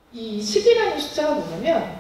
이 10이라는 숫자가 뭐냐면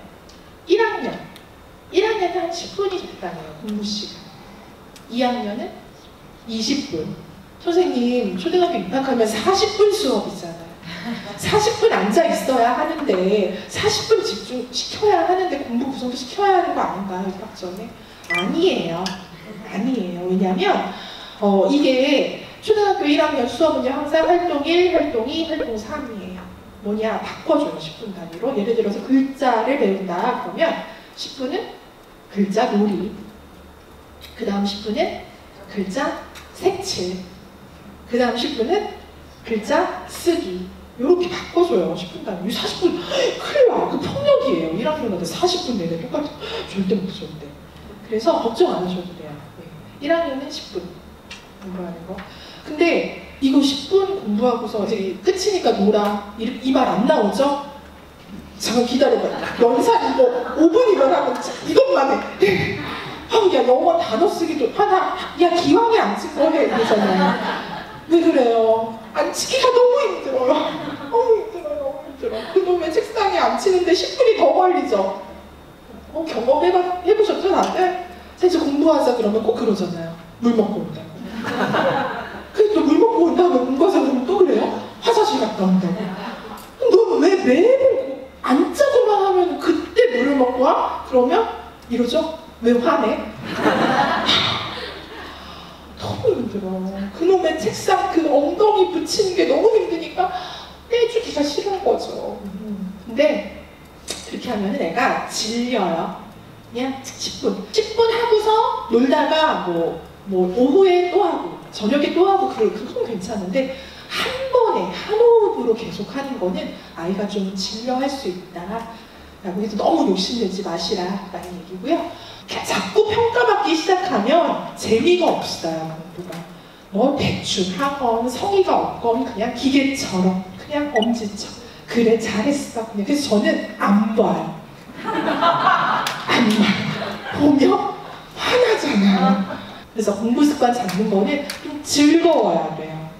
1학년에 한 10분이 적당해요. 공부 시간. 2학년은 20분. 선생님, 초등학교 입학하면 40분 수업이잖아요. 40분 앉아 있어야 하는데 40분 집중시켜야 하는데 공부 구성도 시켜야 하는 거 아닌가요? 입학 전에? 아니에요. 왜냐면 이게 초등학교 1학년 수업은요 항상 활동 1, 활동 2, 활동 3이에요. 뭐냐? 바꿔줘요. 10분 단위로. 예를 들어서 글자를 배운다 그러면 10분은 글자 놀이, 그 다음 10분은 글자 색칠, 그 다음 10분은 글자 쓰기. 이렇게 바꿔줘요. 10분 단위. 40분 큰일 나. 그 폭력이에요. 1학년한테 40분 내내 똑같은 절대 못 쏘는데. 그래서 걱정 안 하셔도 돼요. 네. 1학년은 10분 공부하는 거. 근데 이거 10분 공부하고서 이제 끝이니까 놀아. 이 말 안 나오죠? 잠깐 기다려봐. 연산 이거 5분이면 하면 이것만 해. 야 영어 단어 쓰기도 하나. 야 기왕에 안 찍어 해. 이러잖아요. 왜 그래요? 안 치기가 너무 힘들어요. 너무 힘들어. 그놈의 책상에 앉히는데 10분이 더 걸리죠. 경험해보셨죠 다들? 이제 공부하자 그러면 꼭 그러잖아요. 물 먹고 온다고. 그래서 또 물 먹고 온 다음에 공부하자 그러면 또 그래요? 화장실 갔다 온다고. 너 왜 매번 앉자고만 하면 그때 물을 먹고 와? 그러면 이러죠? 왜 화내? 너무 힘들어. 그놈의 책상 그 엉덩이 붙이는 게 너무 힘드니까 떼주기가 싫은 거죠. 근데 그렇게 하면 애가 질려요. 그냥 10분 하고서 놀다가 뭐 오후에 또 하고 저녁에 또 하고 그건 괜찮은데 한 번에 한 호흡으로 계속 하는 거는 아이가 좀 질려할 수 있다 라고 해서 너무 욕심내지 마시라 라는 얘기고요. 자꾸 평가받기 시작하면 재미가 없어요. 공부가 뭐 대충 하건 성의가 없건 그냥 기계처럼 그냥 엄지처럼 그래 잘했어 그냥. 그래서 저는 안 봐요. 보면 화나잖아요. 그래서 공부 습관 잡는 거는 좀 즐거워야 돼요.